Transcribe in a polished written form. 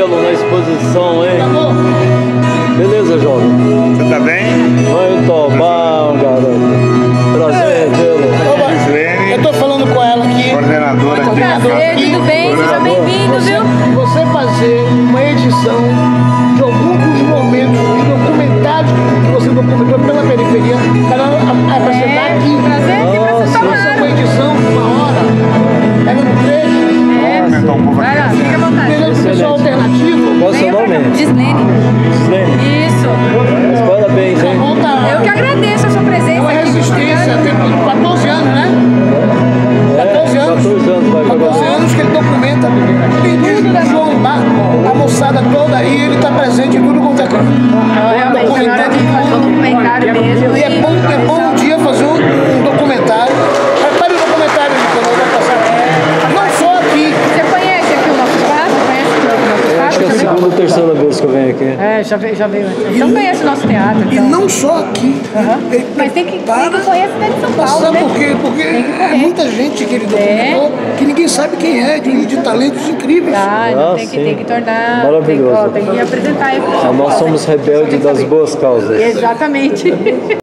belo na exposição, hein? Beleza, jovem? Você tá bem? Muito bom, garoto. Prazer vê-lo. Eu tô falando com ela aqui. Coordenadora aqui. Prazer, tudo bem? Seja bem-vindo, viu? Você fazer uma edição de alguns dos momentos de documentários que você documentou pela periferia para apresentar aqui. Prazer aqui pra você Faça uma edição de uma hora, pegando trecho. Aumentar um pouco Vai lá, aqui. fica à vontade. Beleza, pessoal alternativo. Qual é o seu nome? Gislene. Gislene. Isso. Mas parabéns, hein? Eu que agradeço a sua É presença uma aqui. resistência, tem 14 anos, né? 14 anos. 14 anos vai 14 anos que ele documenta. Tem desde o João Bar, a moçada toda aí, ele está presente em tudo quanto é canto. Realmente, agora de fazer um documentário mesmo. E é bom um dia fazer um documentário. Prepare o documentário aí, que eu vou passar aqui. Não só aqui. Você conhece aqui o nosso espaço? Conhece aqui o nosso Acho que é a espaço? segunda ou terceira vez que eu venho aqui. É, já veio antes. Então conhece o nosso teatro. E Então. não só aqui. Ele Mas tem que prepara. conhecer a cidade de São Paulo, Sabe né? por quê? Porque Tem que é correr. muita gente que ele documentou que ninguém sabe quem é, de talentos incríveis. Ah, tem sim. que tornar. Maravilhoso. Tem que apresentar aí pro São Nós Paulo. somos rebeldes das boas causas. Exatamente.